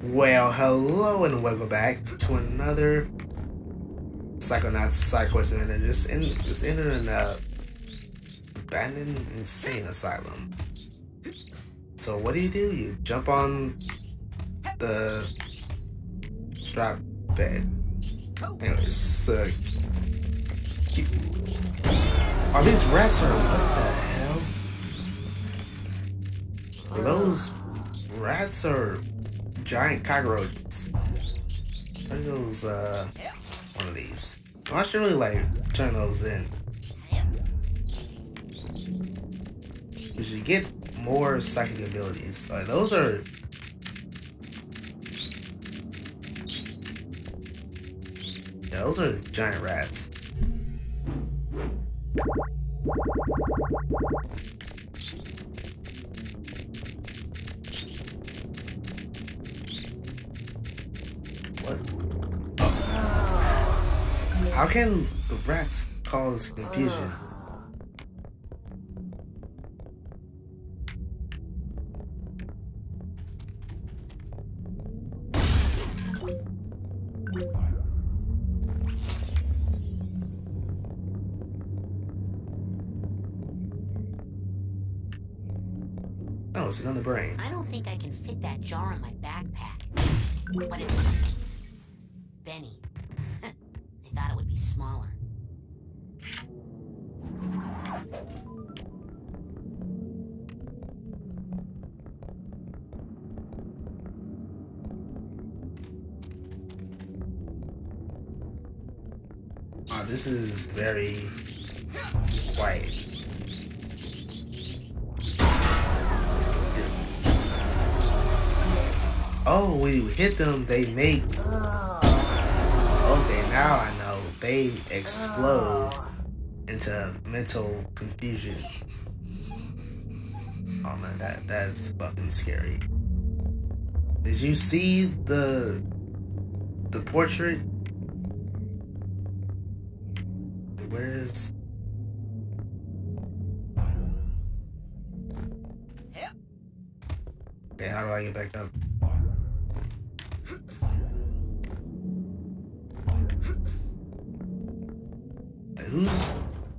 Well, hello and welcome back to another Psychonauts Psychonauts event. Just entered an abandoned insane asylum. So what do? You jump on the strap bed. Anyways, are these rats or what the hell? Are those rats or giant cockroaches? There goes one of these. I should really like turn those in. Because you get more psychic abilities. Like those are those are giant rats. What? Oh. How can the rats cause confusion? Oh, it's another brain. I don't think I can fit that jar in my backpack. But it... Benny. I thought it would be smaller. Oh, this is very quiet. Oh, when you hit them, they make... Okay, now I know. They explode into mental confusion. Oh man, that's fucking scary. Did you see the portrait? Where's... Okay, how do I get back up? Who's...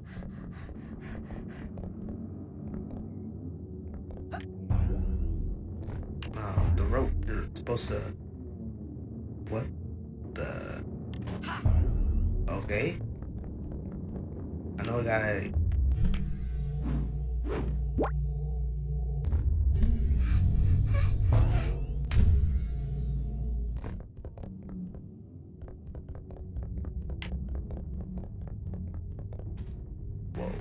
the rope. You're supposed to... What the... Okay. I know I gotta... Whoa.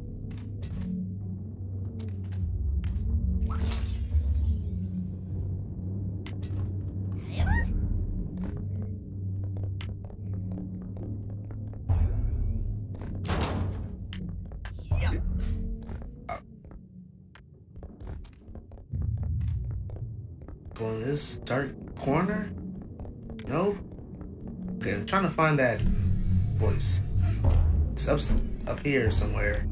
Go in this dark corner? No? Okay, I'm trying to find that voice. It's up here somewhere.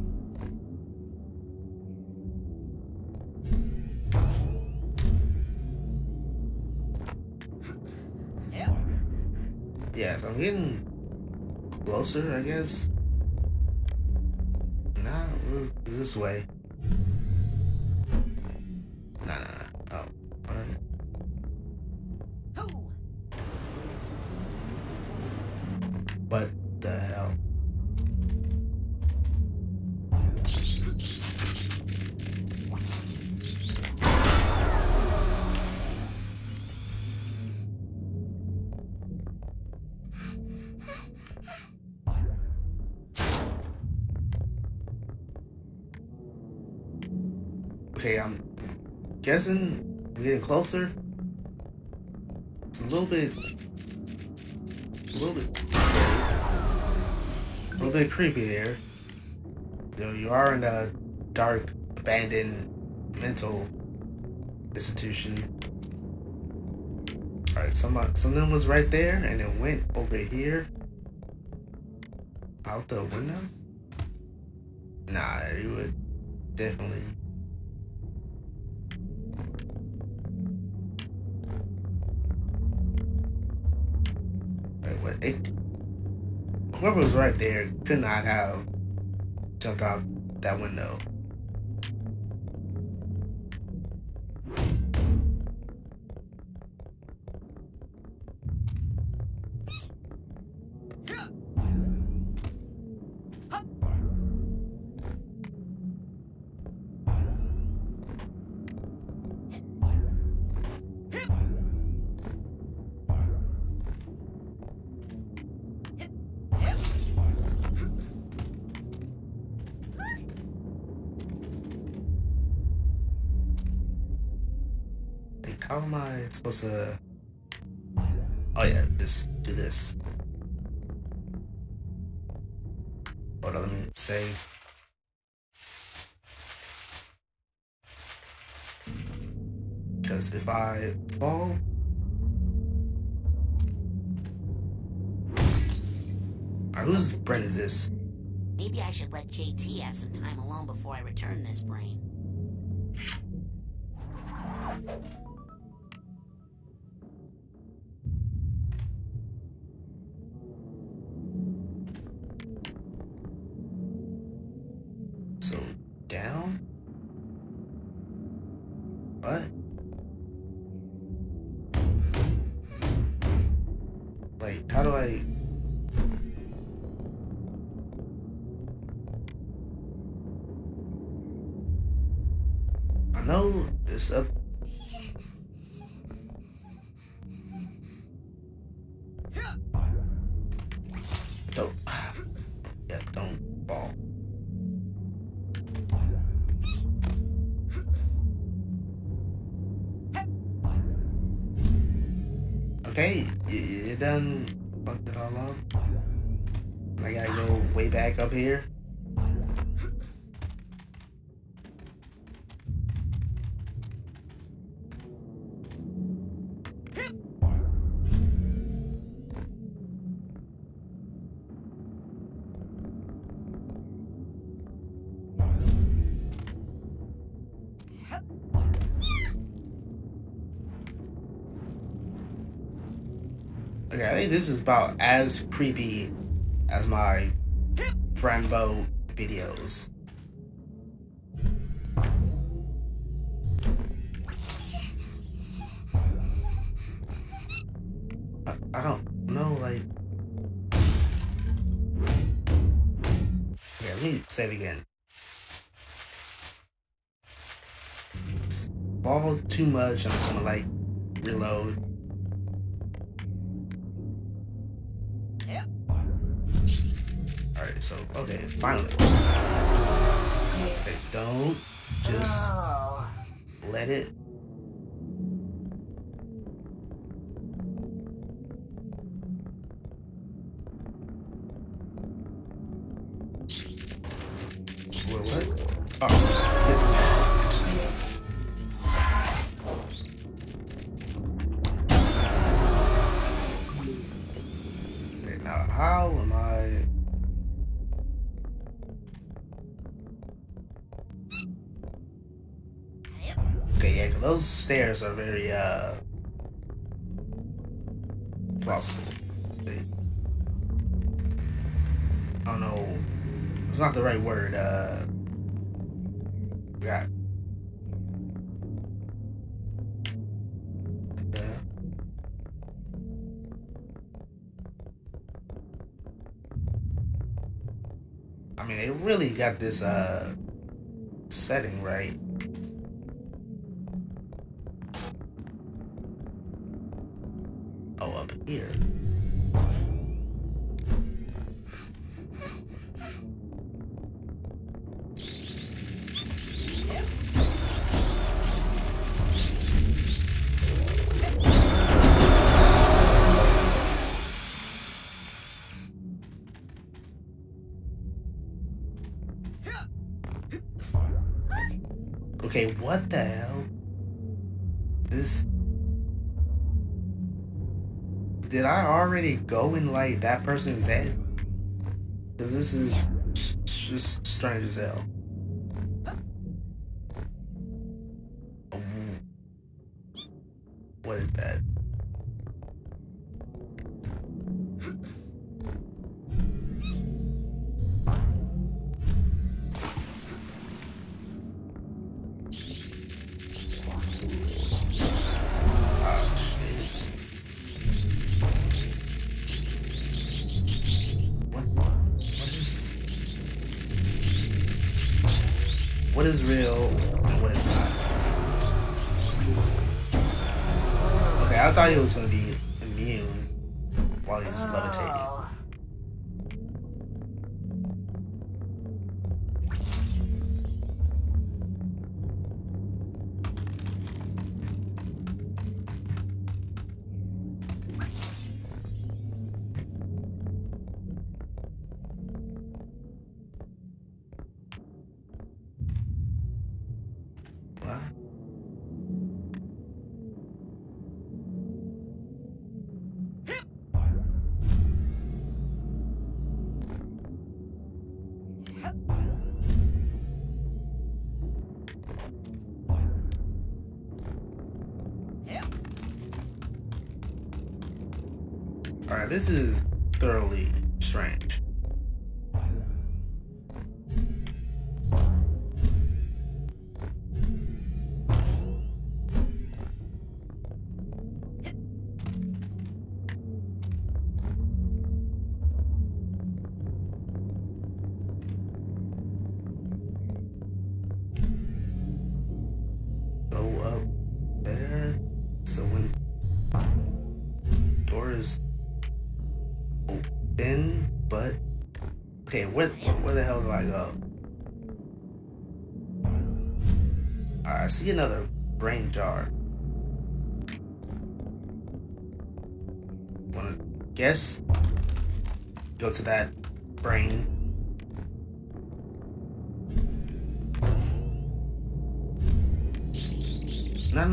Yeah, so I'm getting closer, I guess. Nah, this way. Nah. Oh, alright. What the hell? Okay, I'm guessing we're getting closer. It's a little bit scary. A little bit creepy there. You know, you are in a dark, abandoned mental institution. Alright, something was right there and it went over here. Out the window? Nah, you would definitely... Whoever was right there could not have jumped out that window. How am I supposed to... Oh yeah, just do this. Hold on, let me save. Because if I fall... Alright, whose brain is this? Maybe I should let JT have some time alone before I return this brain. So, down? What? Like, how do I... I know it's up... Don't... Yeah, don't fall. Okay, you done fucked it all up. I gotta go way back up here. Okay, I think this is about as creepy as my friend Bo videos. I don't know, like... Okay, let me save again. Fall too much, I'm just gonna, like, reload. Alright, so, okay, finally. Okay, don't just let it. Wait, what? Oh. Okay, now how am I... Okay, yeah, 'cause those stairs are very, plausible. I don't know. It's not the right word, forgot. I mean, they really got this, setting right. Oh, up here. Okay, what the hell? This... Did I already go in, like, that person's head? Because this is just strange as hell. What is that? what is real and what is not. Okay, I thought he was gonna be immune while he's levitating. Alright, this is thoroughly strange. Go up there. So when door is open, but okay, where the hell do I go? Alright, I see another brain jar. Wanna guess? Go to that brain. No.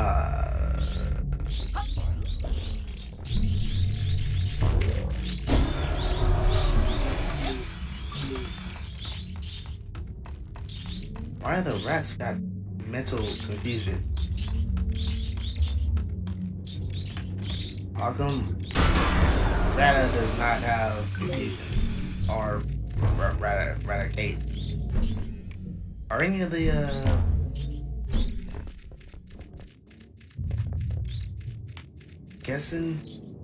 Why the rats got mental confusion? How come Rata does not have confusion? Or Raticate? Are any of the guessing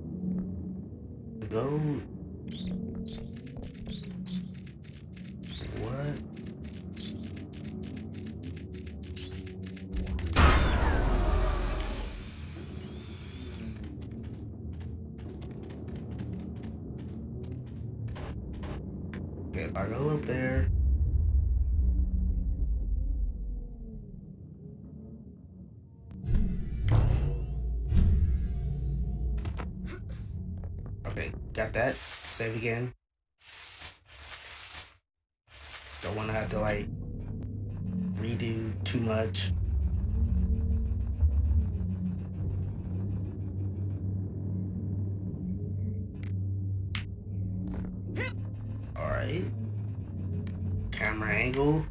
go? What? Okay, if I go up there. Okay, got that. Save again. Don't want to have to like redo too much. Alright. Camera angle.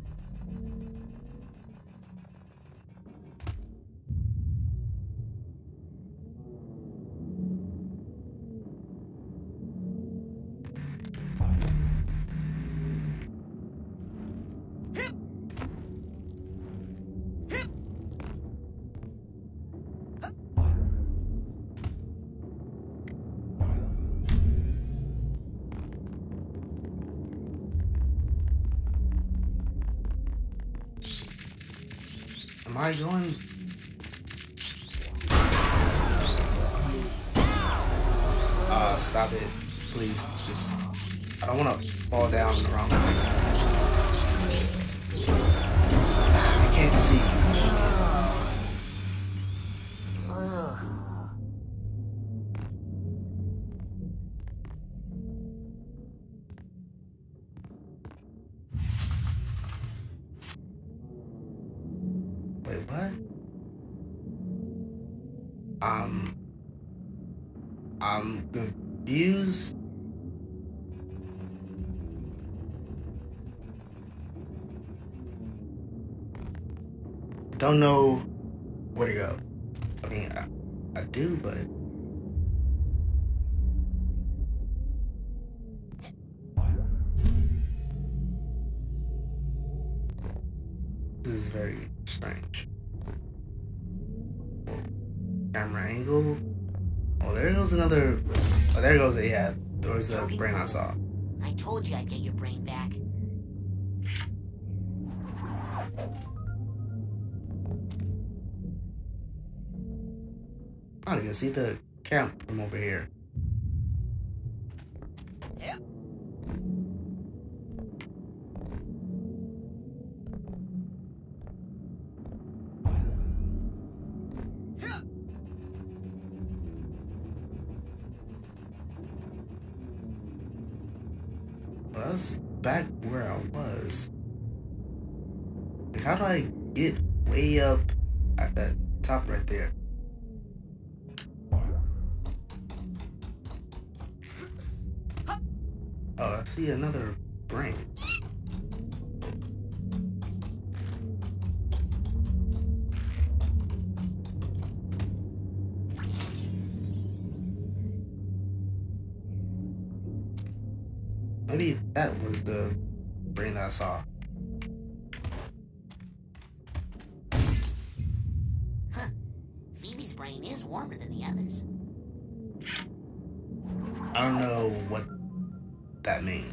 Am I going? Stop it, please. Just, I don't want to fall down in the wrong place. I can't see. Wait, what? I'm confused. Don't know where to go. I mean, I do, but this is very strange. Camera angle. Oh, there goes another. Oh, there goes it. Yeah, there was the brain I saw. I told you I'd get your brain back. Oh, you can see the camp from over here. Yep. Well, I was back where I was. Like, how do I get way up at that top right there? Oh, I see another brain. Maybe that was the brain that I saw. Huh. Phoebe's brain is warmer than the others. I don't know what that means.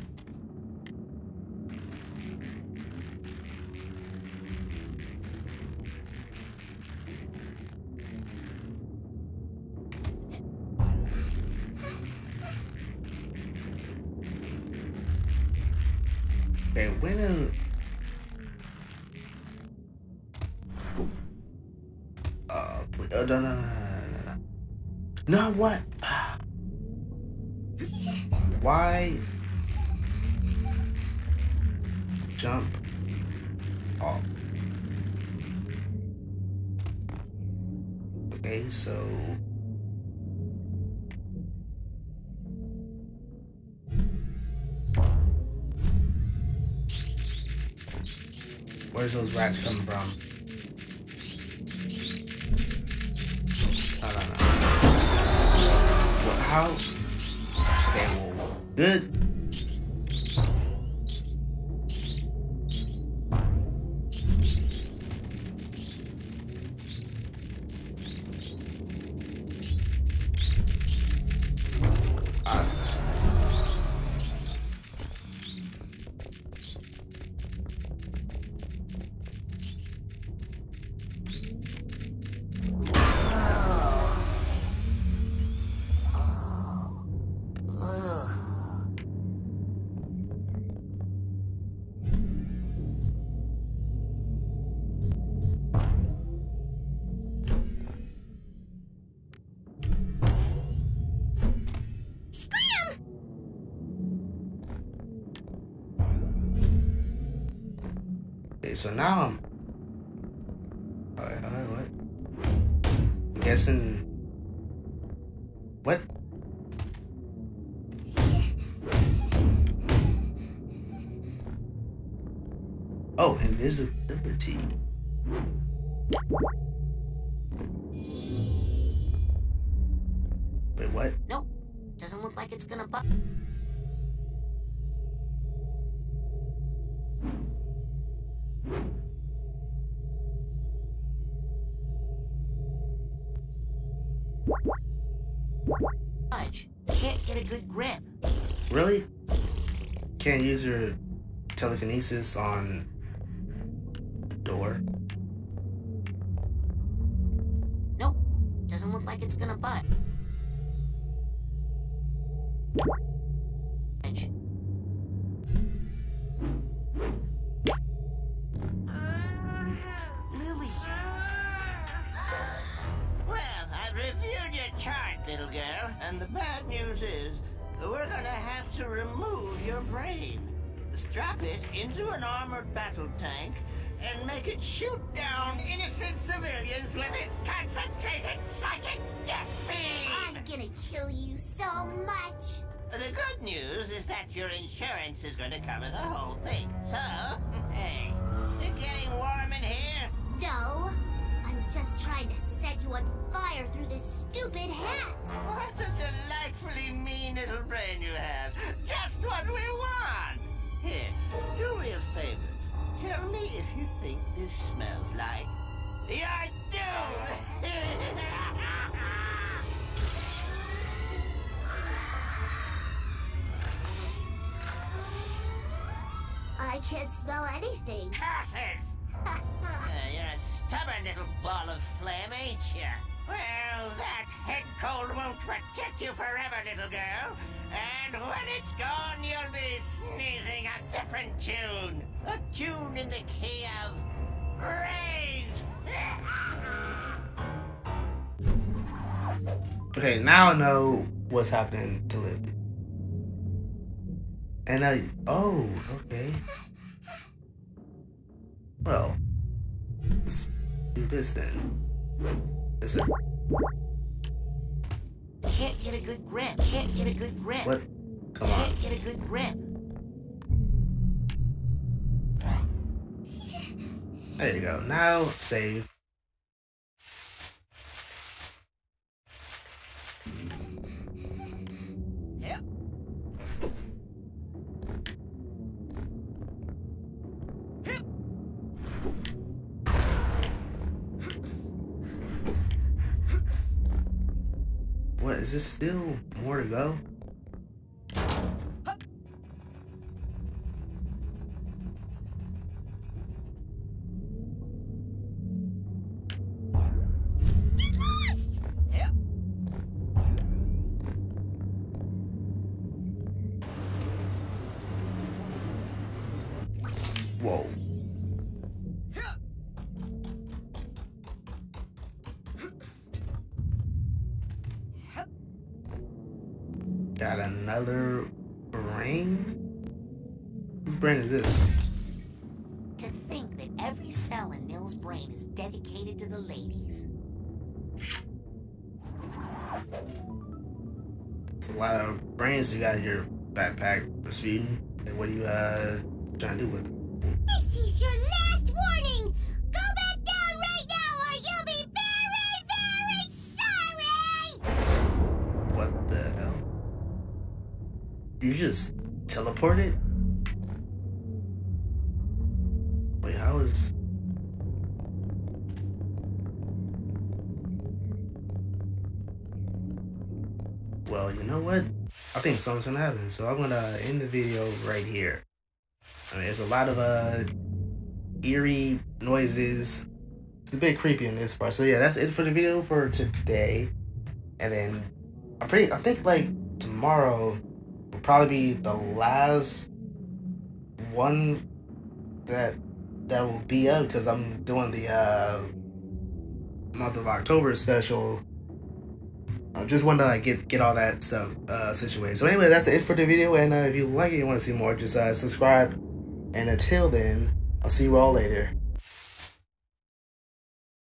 Okay, when is... please. Oh, no. No, what? Why? Jump off. Okay, so... where's those rats coming from? No. Well, how? Okay, well, good. Okay, so now I'm... what? I'm guessing... what? Oh, invisibility. Wait, what? Nope. Doesn't look like it's gonna budge. Can't get a good grip. Really? Can't use your telekinesis on the door? Nope. Doesn't look like it's gonna budge. Lily. Well, I've reviewed your chart, little girl, and the bad news is we're gonna have to remove your brain. Strap it into an armored battle tank and make it shoot down innocent civilians with its concentrated psychic death beam! I'm gonna kill you so much. The good news is that your insurance is going to cover the whole thing. So, hey, is it getting warm in here? No, I'm just trying to set you on fire through this stupid hat. What a delightfully mean little brain you have. Just what we want. Here, do me a favor. Tell me if you think this smells like your doom. I can't smell anything. Curses! You're a stubborn little ball of flame, ain't you? Well, that head cold won't protect you forever, little girl. And when it's gone, you'll be sneezing a different tune. A tune in the key of brains. Okay, now I know what's happening to Lily. And oh, okay. Well, let's do this then. Listen. Can't get a good grip. Can't get a good grip. What? Come on. Can't get a good grip. There you go. Now save. Yep. What, is this still more to go? Yep. Whoa. Got another brain? Whose brain is this? To think that every cell in Nil's brain is dedicated to the ladies. It's a lot of brains you got in your backpack, Rasputin. And what are you trying to do with it? This is your last warning! Go back down right now or you'll be very, very sorry! What the hell? You just teleported? Wait, how is... Well, you know what? I think something's gonna happen, so I'm gonna end the video right here. I mean, there's a lot of eerie noises. It's a bit creepy in this part. So yeah, that's it for the video for today. And then I think like tomorrow will probably be the last one that will be up, because I'm doing the month of October special. I just wanted to like get all that stuff situated. So anyway, that's it for the video. And if you like it, you want to see more, just subscribe. And until then, I'll see you all later.